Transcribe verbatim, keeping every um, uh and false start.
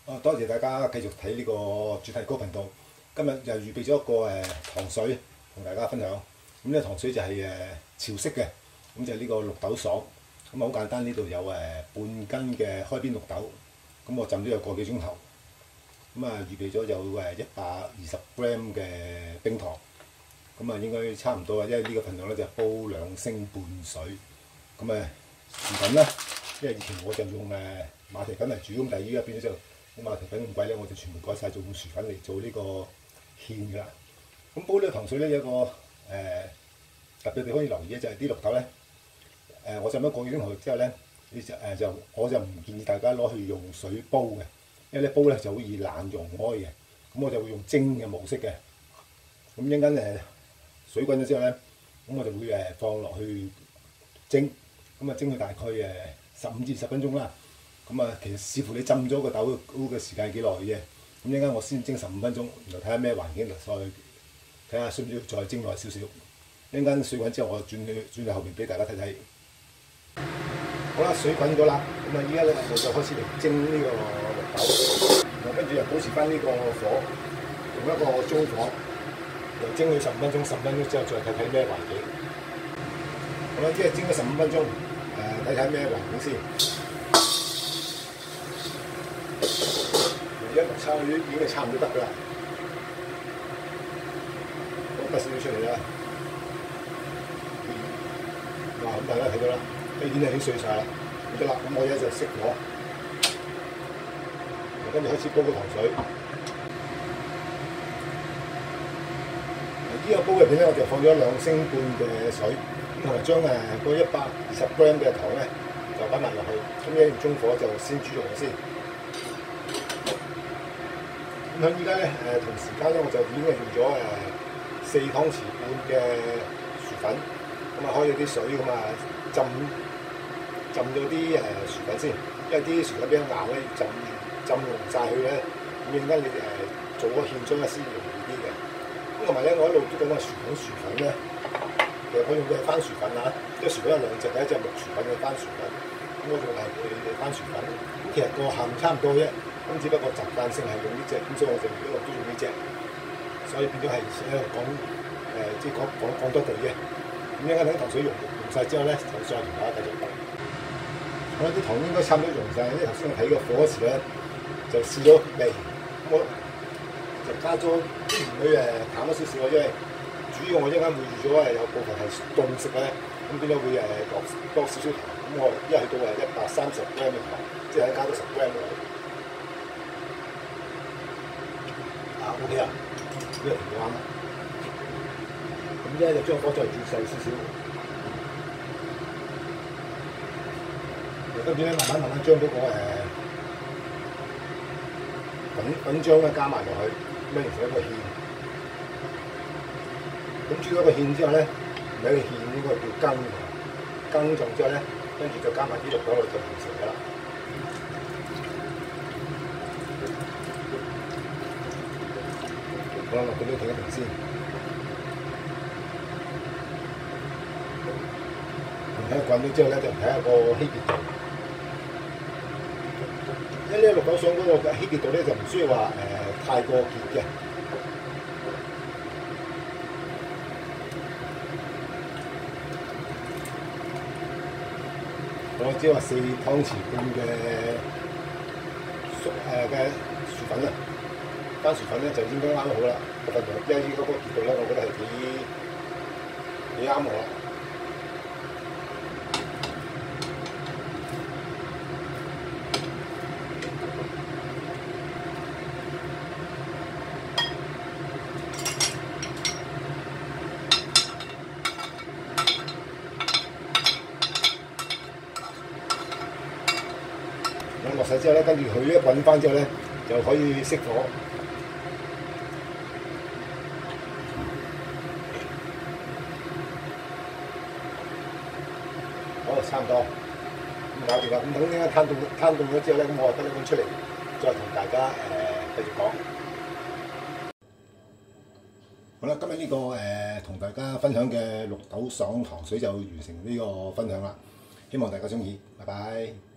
啊，多謝大家繼續睇呢個主題歌頻道。今日又預備咗一個誒、呃、糖水同大家分享。咁呢個糖水就係、是、誒、呃、潮式嘅，咁就係呢個綠豆爽。咁好簡單，呢度有誒、呃、半斤嘅開邊綠豆，咁我浸咗有個幾鐘頭。咁啊預備咗有誒一百二十 gram 嘅冰糖。咁啊應該差唔多啊，因為呢個份量咧就煲兩升半水。咁啊薯粉啦，因為以前我就用誒馬蹄粉嚟煮，咁但係依家變咗就馬蹄粉咁貴咧，我就全部改晒做用薯粉嚟做呢個芡㗎啦。咁煲呢個糖水咧有一個誒、呃、特別地方要留意咧，就係啲綠豆咧誒，我浸咗個幾鐘頭之後咧，你就誒就我就唔建議大家攞去用水煲嘅，因為咧煲咧就好易爛溶開嘅。咁我就會用蒸嘅模式嘅。咁一陣間誒水滾咗之後咧，咁我就會誒放落去蒸，咁啊蒸佢大概誒十五至二十分鐘啦。咁啊，其實視乎你浸咗個豆嘅時間幾耐嘅啫。咁一陣間我先蒸十五分鐘，然後睇下咩環境，再睇下需唔需要再蒸耐少少。一陣間水滾之後，我轉去轉去後面俾大家睇睇。好啦，水滾咗啦，咁啊依家咧我就開始嚟蒸呢個綠豆，然後跟住又保持翻呢個火，用一個中火，又蒸佢十五分鐘，十五分鐘之後再睇睇咩環境。好啦，即係蒸咗十五分鐘，誒睇睇咩環境先。而家綠炒魚已經係差唔多得㗎啦，咁得少少出嚟啦。哇！咁大家睇到啦，啲芡係已經碎晒啦，咁得啦。咁我而家就熄火，跟住開始煲個糖水。呢個煲入邊咧，我就放咗兩升半嘅水，咁同埋將誒嗰一百二十 gram 嘅糖咧就擺埋落去，咁咧用中火就先煮熟佢先。咁喺依家咧誒同時間咧，我就已經係用咗誒四湯匙半嘅薯粉，咁啊開咗啲水咁啊浸浸咗啲誒薯粉先，因為啲薯粉比較硬咧，要浸浸溶晒佢咧，咁應該你誒做個芡漿咧先容易啲嘅。咁同埋咧，我一路都講話薯粉薯粉咧，其實我用嘅係番薯粉啊，即係薯粉有兩隻，第一隻木薯粉嘅番薯粉，咁我用係佢哋番薯粉。咁其實個餡差唔多啫。咁只不過習慣性係用呢隻，咁所以我就一路都用呢隻，所以變咗係喺度講誒，即係講講講多句啫。咁一陣間等糖水溶溶曬之後咧，就再同大家繼續講。我啲糖應該差唔多溶晒，因為頭先我睇個火時咧就試咗味，咁我就加咗啲鹽佢誒淡咗少少啊，因為主要我一陣間會預咗係有部分係凍食咧，咁變咗會誒落多少少糖。咁我一去到誒一百三十 gram 嘅糖，即係加多十 gram 落去。O K 啊，呢個調啱啦。咁咧就將火再轉細少少，跟住咧慢慢慢慢將嗰、那個誒、呃、粉粉漿咧加埋落去，咁樣形成一個芡。咁煮咗個芡之後咧，有個芡應該叫羹，羹咗之後咧，跟住就加埋啲綠豆落去就完成㗎啦。好啦，落到呢度停一停先。睇下滾咗之後咧，就睇下個稀結度。因為呢個綠豆爽嗰個稀結度咧，就唔需要話誒、呃、太過結嘅。我只係話四湯匙半嘅薯誒嘅薯粉啊。番薯粉咧就應該啱好啦，個份量，因為依嗰個結度咧，我覺得係幾幾啱我啦。咁落晒之後咧，跟住佢一滾翻之後咧，就可以熄火。好，差唔多咁搞掂啦。咁等陣間攤凍攤凍咗之後咧，咁我就得呢碗出嚟，再同大家誒、呃、繼續講。好啦，今日呢、這個誒同、呃、大家分享嘅綠豆爽糖水就完成呢個分享啦。希望大家鍾意，拜拜。